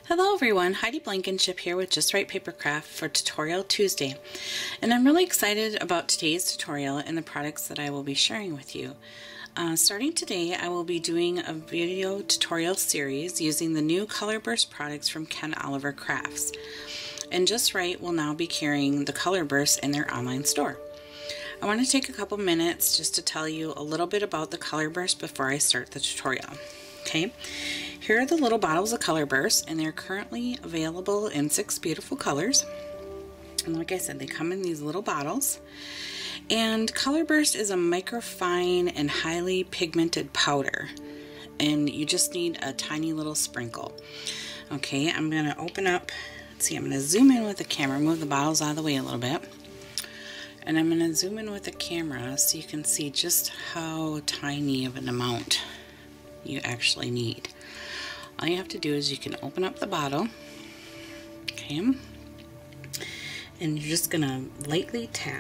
Hello everyone, Heidi Blankenship here with Just Right Papercraft for Tutorial Tuesday. And I'm really excited about today's tutorial and the products that I will be sharing with you. Starting today, I will be doing a video tutorial series using the new Colorburst products from Ken Oliver Crafts. And Just Right will now be carrying the Colorburst in their online store. I want to take a couple minutes just to tell you a little bit about the Colorburst before I start the tutorial. Okay, here are the little bottles of Colorburst, and they're currently available in 6 beautiful colors. And like I said, they come in these little bottles. And Colorburst is a microfine and highly pigmented powder, and you just need a tiny little sprinkle. Okay, I'm going to open up, let's see, I'm going to zoom in with the camera, move the bottles out of the way a little bit. And I'm going to zoom in with the camera so you can see just how tiny of an amount you actually need. All you have to do is you can open up the bottle, okay, and you're just gonna lightly tap.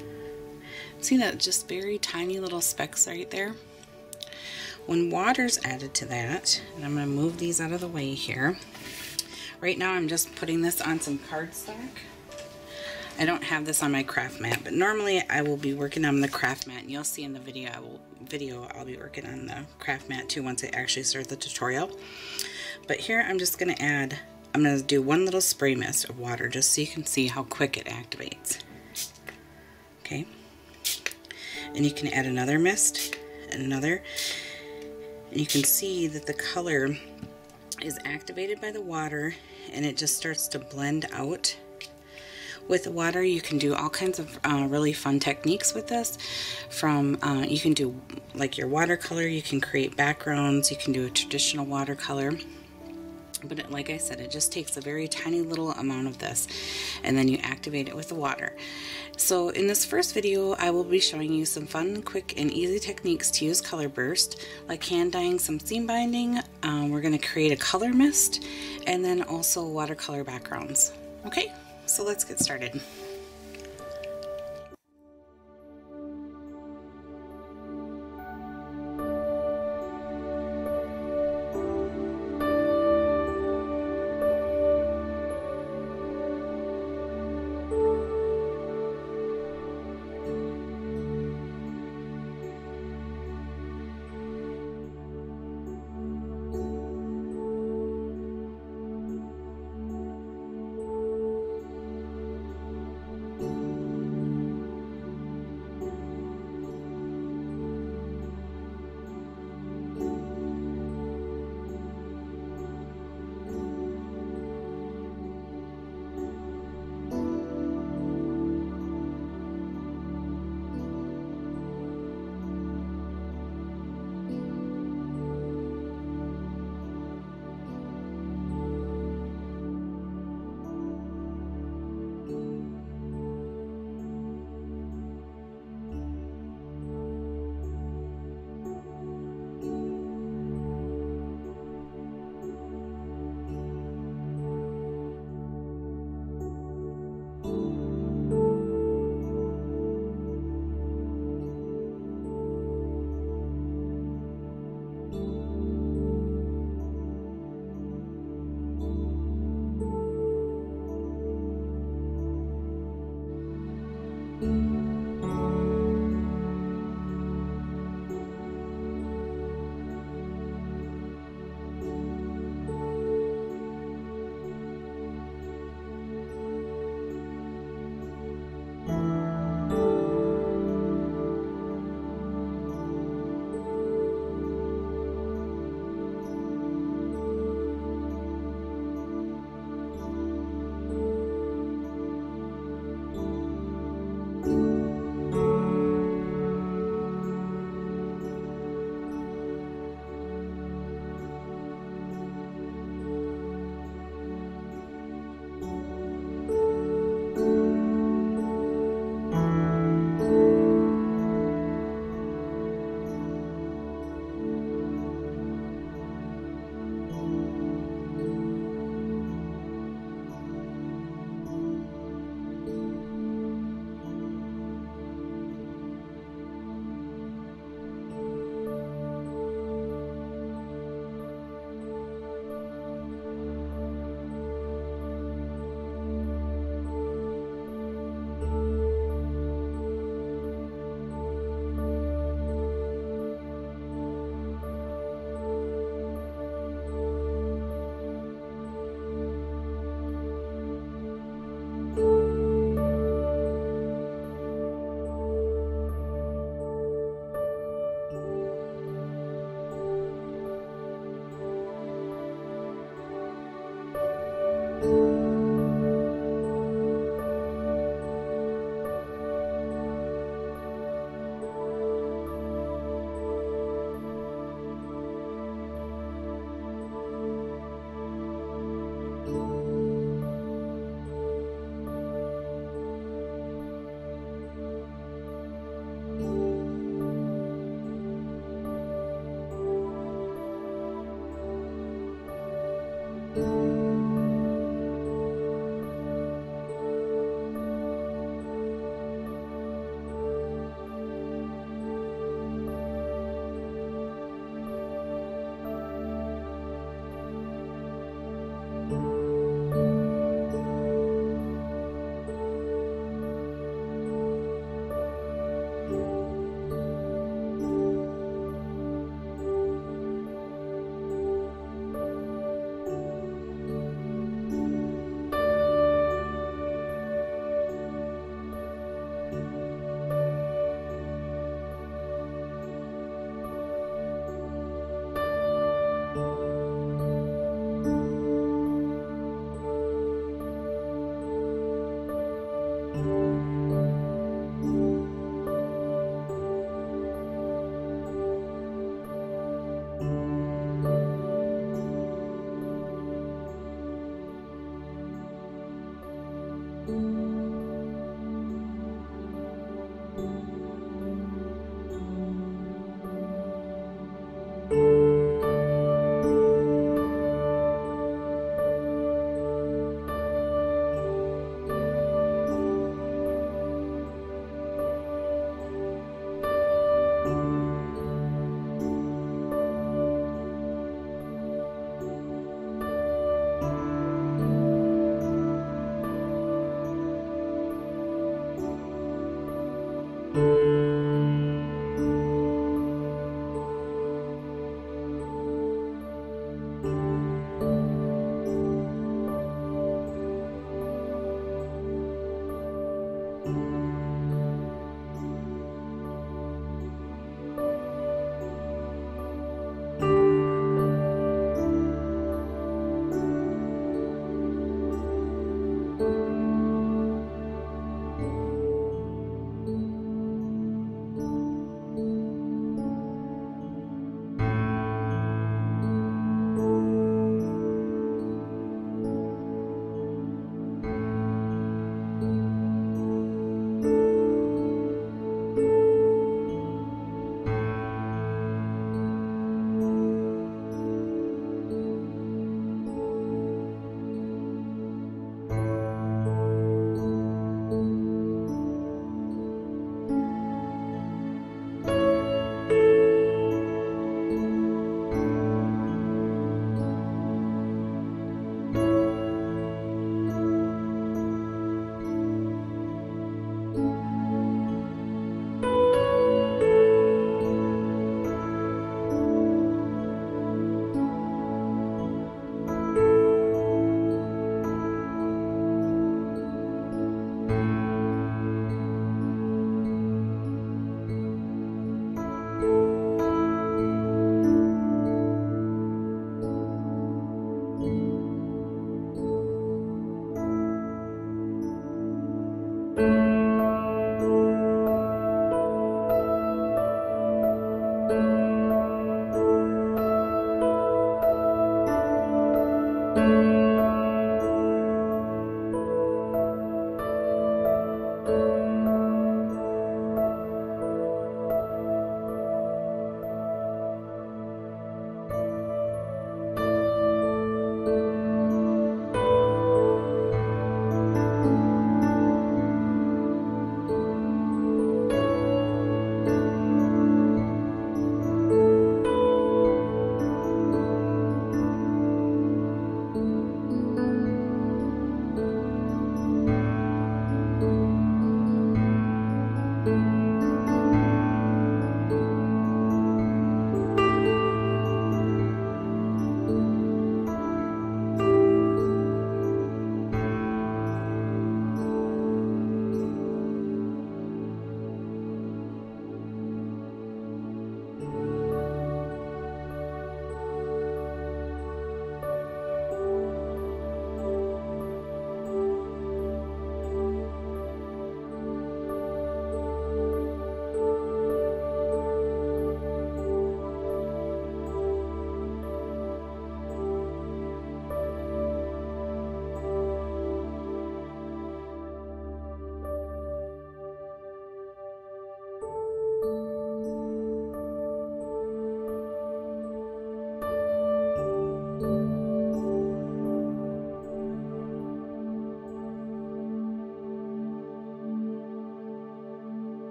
See that just very tiny little specks right there? When water's added to that, and I'm gonna move these out of the way here. Right now I'm just putting this on some cardstock. I don't have this on my craft mat, but normally I will be working on the craft mat, and you'll see in the video I'll be working on the craft mat too once I actually start the tutorial. But here I'm just going to add, I'm going to do one little spray mist of water just so you can see how quick it activates. Okay, and you can add another mist and another, and you can see that the color is activated by the water and it just starts to blend out. With the water, you can do all kinds of really fun techniques with this. From you can do like your watercolor, you can create backgrounds, you can do a traditional watercolor. But like I said, it just takes a very tiny little amount of this, and then you activate it with the water. So in this first video, I will be showing you some fun, quick, and easy techniques to use Colorburst, like hand dyeing some seam binding. We're going to create a color mist, and then also watercolor backgrounds. Okay? So let's get started.